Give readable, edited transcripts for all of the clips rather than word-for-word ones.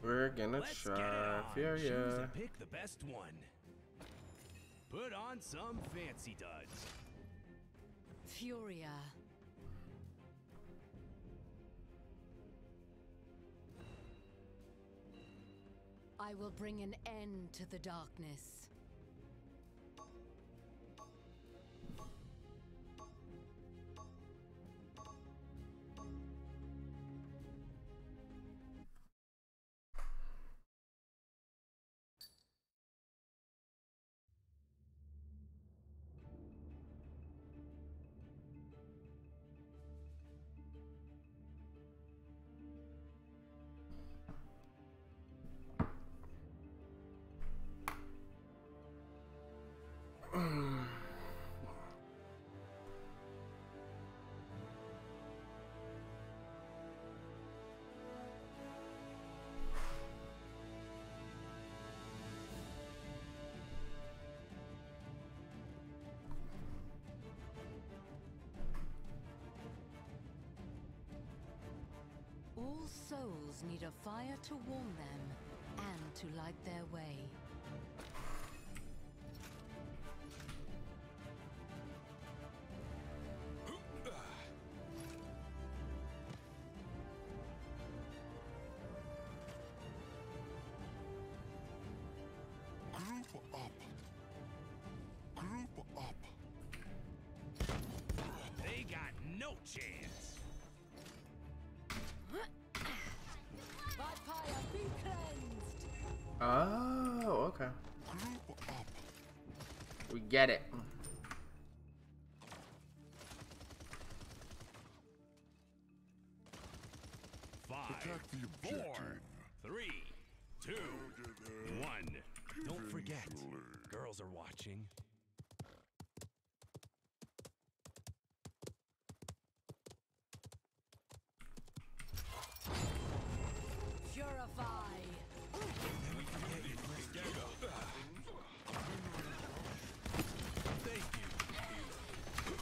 We're gonna Let's try get it on. Choose Furia. and pick the best one. Put on some fancy duds. Furia. I will bring an end to the darkness. All souls need a fire to warm them and to light their way. Group up. Group up. They got no chance. By fire, be cleansed! Oh, okay. Group up. We get it. Protect the Four, objective. 3, 2, 1. Don't forget, girls are watching. Purify! Thank you.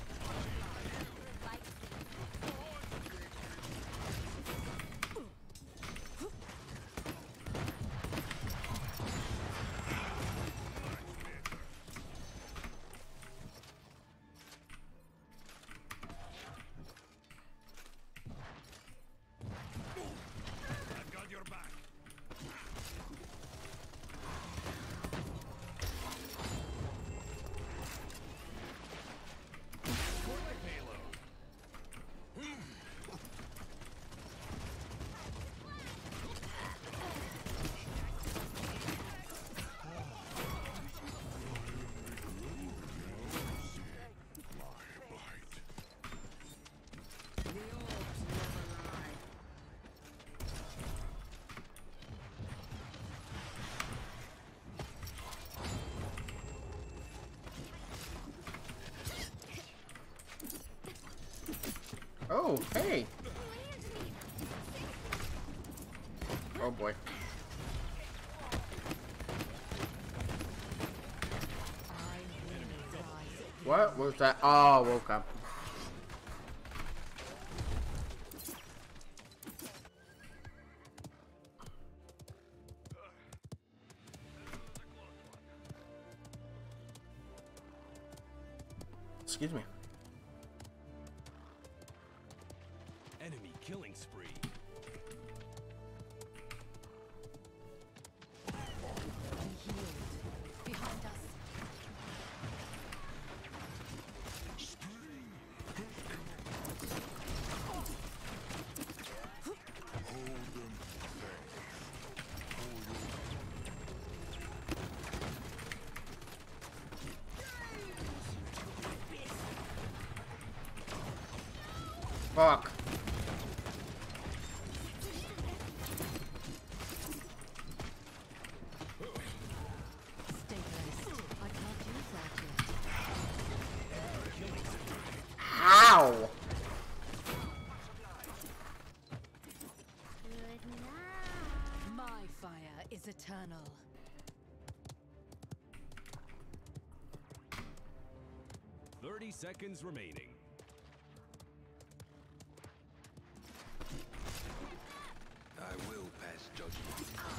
I've got your back. For the payload. Oh, hey. Oh boy. What was that? Oh, woke up. Excuse me. Enemy killing spree. Behind us. Hold them there. Fuck. Stay placed. I can't use that yet. How? My fire is eternal. 30 seconds remaining. I will pass judgment.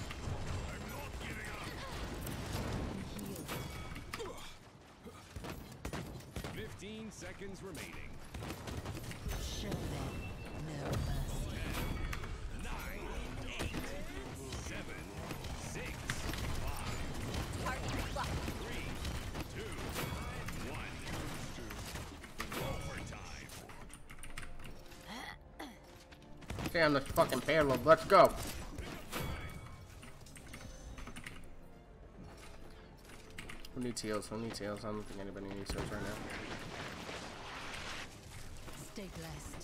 15 seconds remaining. Show them no mercy. 9, 8, 7, 6, 5, 4, 3, 2, 1. Overtime. Stay on this fucking payload. Let's go. Who needs heals? Who needs heals? I don't think anybody needs heals right now. Stay blessed.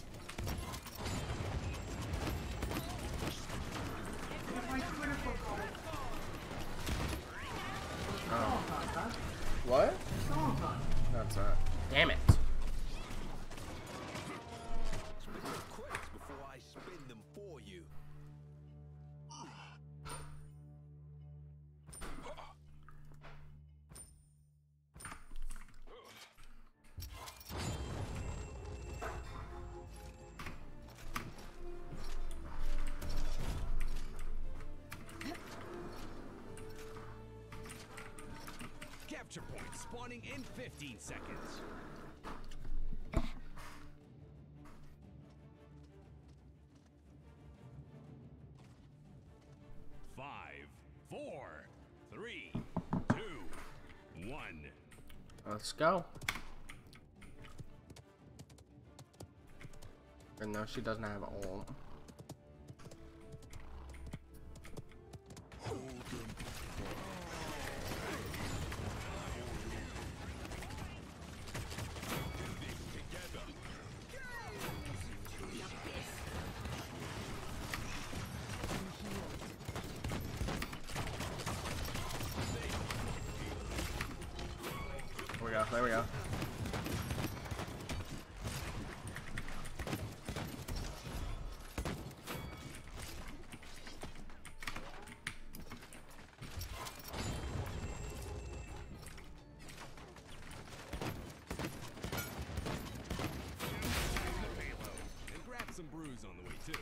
Oh. What? That's that. Damn it. Quick before I spin them for you. Capture point spawning in 15 seconds. Five, 4, 3, 2, 1. Let's go. And no, she doesn't have ult. Hold them There we go. And grab some brews on the way too.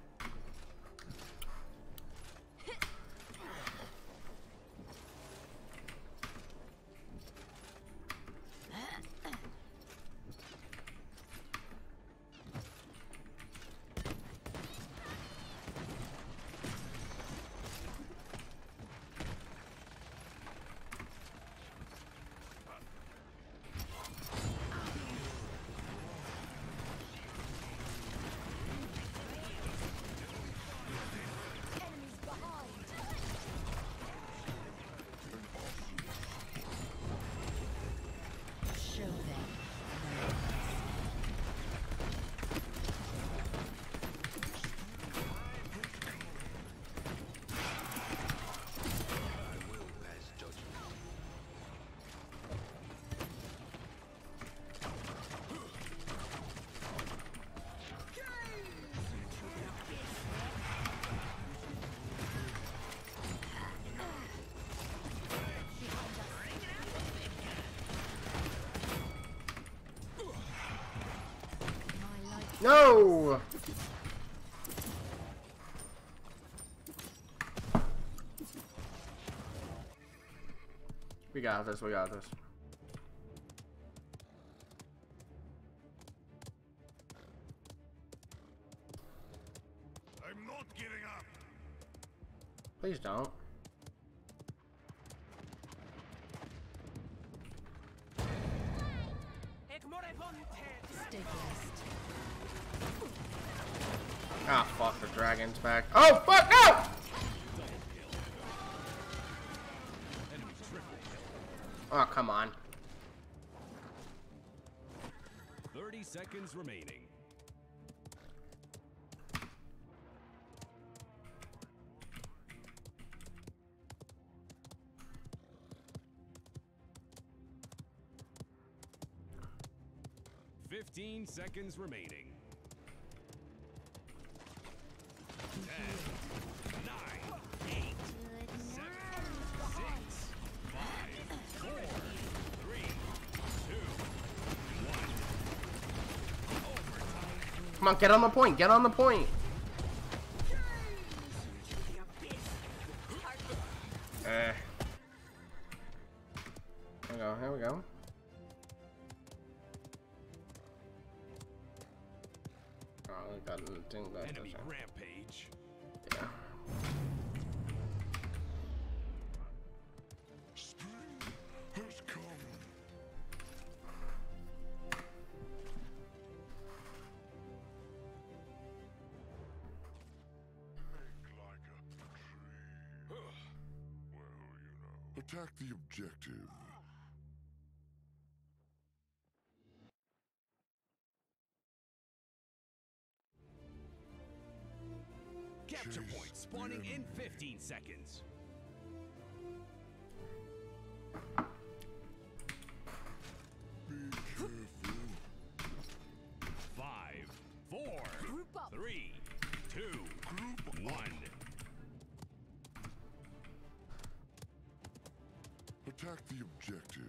Show them no mercy. I will pass judgment. My light No! We got this, we got this. I'm not giving up. Please don't. stay blessed. Ah, fuck, the dragon's back. Oh, fuck, no! Enemy triple kill. Oh, come on. 30 seconds remaining. Fifteen seconds remaining. 10, 9, 8, 7, 6, 5, 4, 3, 2, 1. Overtime. Come on, get on the point, get on the point. Here we go, here we go. got nothing left. Enemy rampage. Yeah. Spring has come. Make like a tree. Well, attack the objective. Capture Chase point spawning the in enemy. 15 seconds. Be careful. 5, 4, Group up. 3, 2, Group 1. Attack the objective.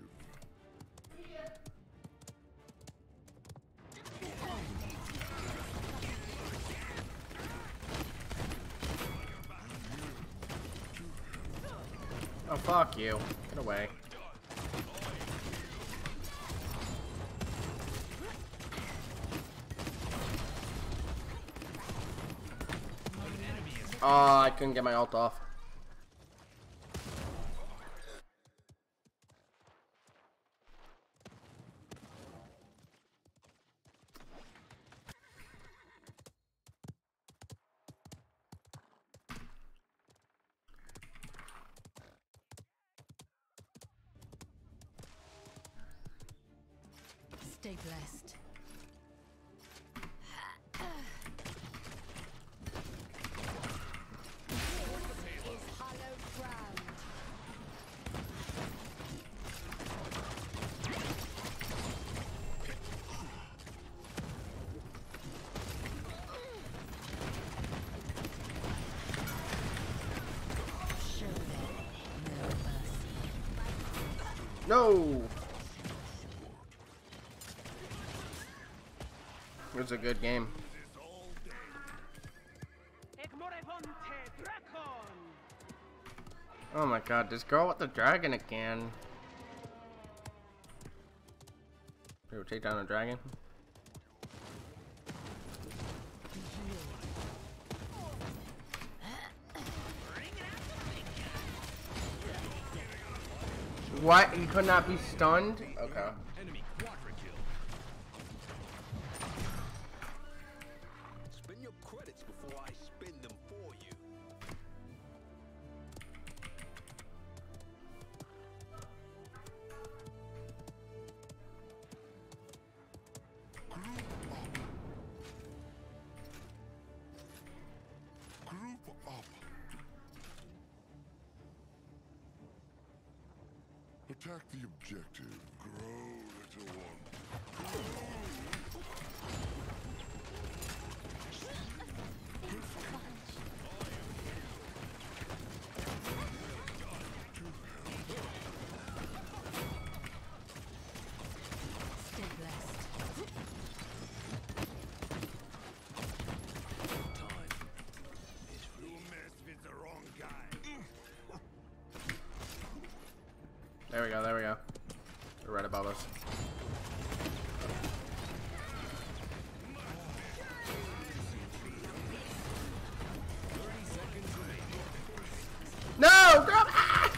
Oh, fuck you. Get away. Oh, I couldn't get my ult off. Stay blessed. This is hallowed ground. Show them no mercy. No! It was a good game. Oh my god, this girl with the dragon again. We will take down a dragon. What? He could not be stunned? Okay. Enemy quadra kill. Spend your credits before I spend them for you. Group up. Attack the objective. Grow, little one. Stay blessed. You messed with the wrong guy. There we go, there we go. They're right above us. No! Girl! Ah!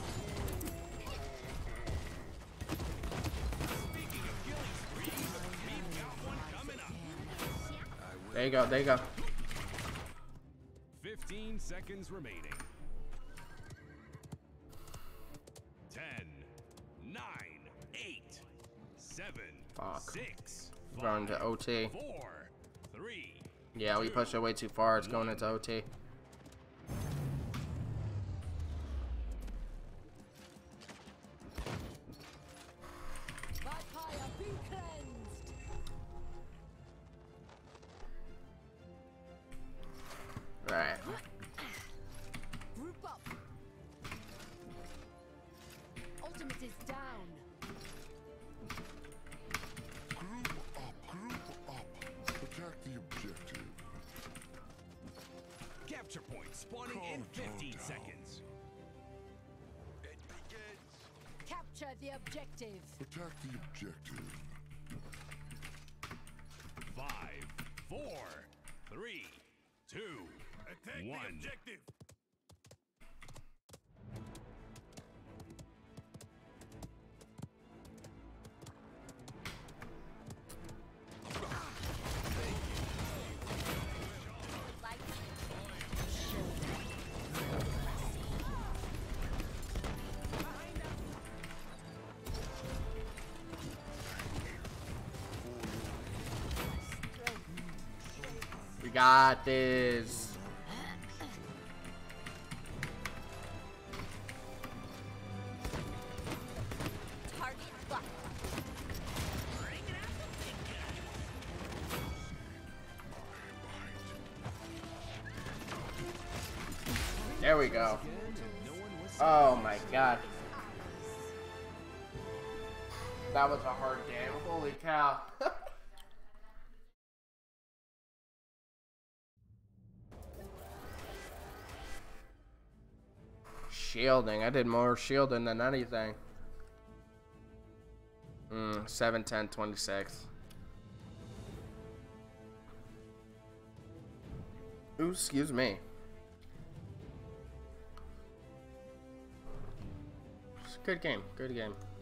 There you go, there you go. 15 seconds remaining. 10, 9, 8, 7, Fuck. 6, We're going to 5, OT. 4, 3. Yeah, we pushed it way too far. It's going into OT. Vampire, be cleansed. Right. Group up. Ultimate is down. Group up. Group up. Attack the objective. Capture point spawning in Calm 15 down. seconds. It begins. Capture the objective. Attack the objective. 5, 4, 3, 2, Attack 1. the objective. We got this. There we go. Oh my god. That was a hard game. Holy cow. Shielding. I did more shielding than anything. 7, 10, 26. Ooh, excuse me. Good game. Good game.